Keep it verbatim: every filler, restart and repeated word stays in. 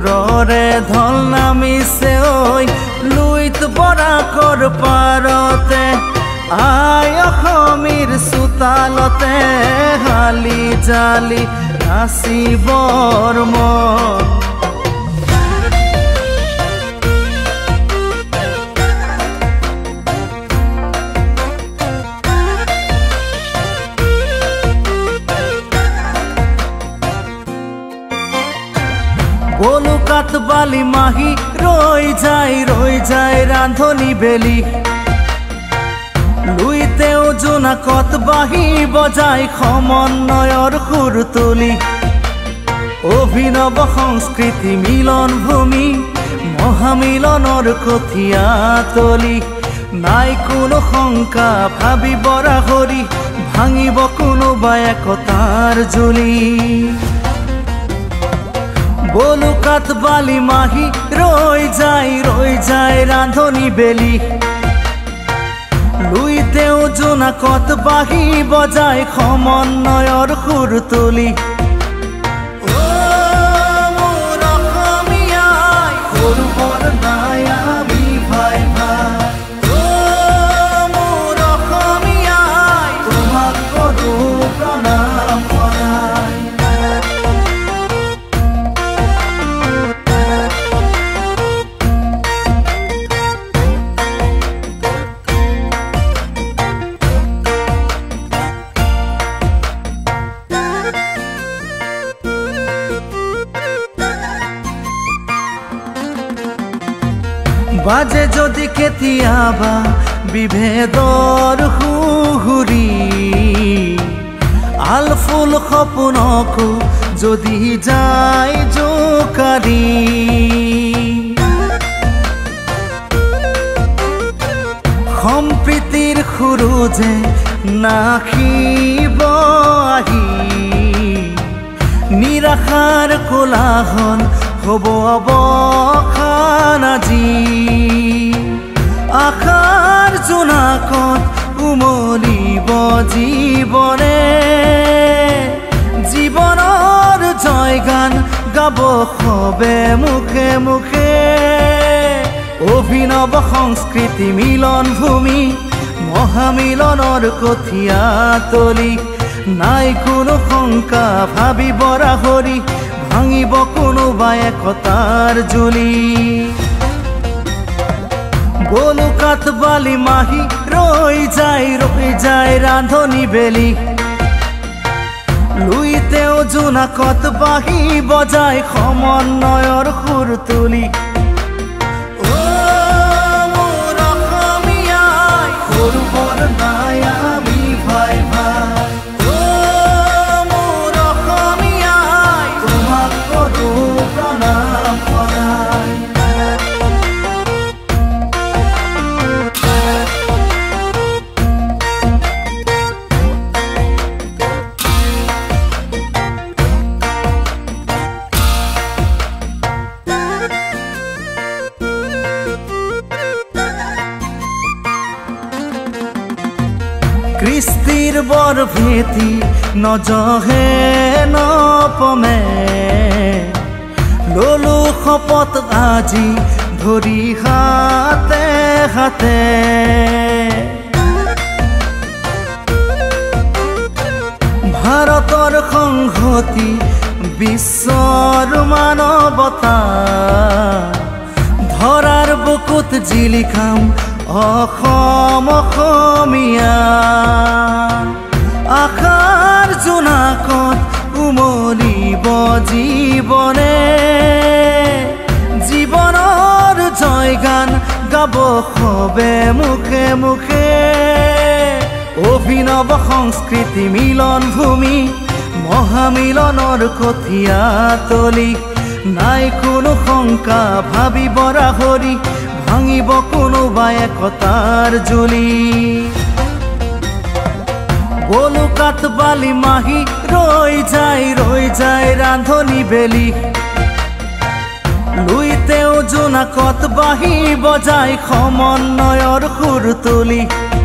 সুৰৰে ঢল নামিছে ঐ লুইত বৰাকৰ পাৰতে আই অসমীৰ চোতালতে হালি জালি নাচিবৰ মন বলুকাত বালি মাহি ৰৈ যায় ৰৈ যায় ৰান্ধনি বেলি লুইতেও জোনাকত বাহি বজায় সমন্বয়ৰ সুৰ তুলি অভিনৱ সংস্কৃতি মিলন ভূমি মহামিলনৰ কঠীয়া তলি নাই কোনো শংকা ভাবিব ৰাহৰি ভাঙিব কোনোবা একতাৰ জুলি বলুকাত বালি মাহি ৰৈ যায় ৰৈ যায় ৰান্ধনি বেলি লুইতেও জোনাকত বাহি বজায় সমন্বয়ৰ সুৰ তুলি বাজে যদি কেতিয়াবা বিভেদৰ সুহুৰি আলফুল সপোনকো যদি যায় জোকাৰি সম্প্ৰীতিৰ সুৰুজে নাখিব আহি নিৰাশাৰ কোলাহল হব অৱসান আজি আশাৰ জোনাকত উমলিব জীৱনে জীৱনৰ জয়গান গাব সবে মুখে মুখে অভিনৱ সংস্কৃতি মিলন ভূমি মহামিলনৰ কঠীয়া তলি নাই কোনো শংকা ভাবিব ৰাহৰি ভাঙিব কোনোবা একতাৰ জুলি বলুকাত বালি মাহি ৰৈ যায় ৰৈ যায় ৰান্ধনি বেলি লুইতেও জোনাকত বাহি বজায় সমন্বয়ৰ সুৰ তুলি কৃষ্টিৰ বৰ ভীতি নজহে নপমে ললো শপত আজি ধৰি হাতে হাতে ভাৰতৰ সংহতি বিশ্বৰ মানৱতা ধৰাৰ বুকুত জিলিকাম অসম অসমীয়া আশাৰ জোনাকত উমলিব জীৱনে জীৱনৰ জয়গান গাব সবে মুখে মুখে অভিনৱ সংস্কৃতি মিলন ভূমি মহামিলনৰ কঠীয়া তলি নাই কোনো শংকা ভাবিব ৰাহৰি ভাঙিব কোনোবা একতাৰ জুলি বলুকাত বালি মাহি ৰৈ যায় ৰৈ যায় ৰান্ধনি বেলি লুইতেও জোনাকত বাহি বজায় সমন্বয়ৰ সুৰ তুলি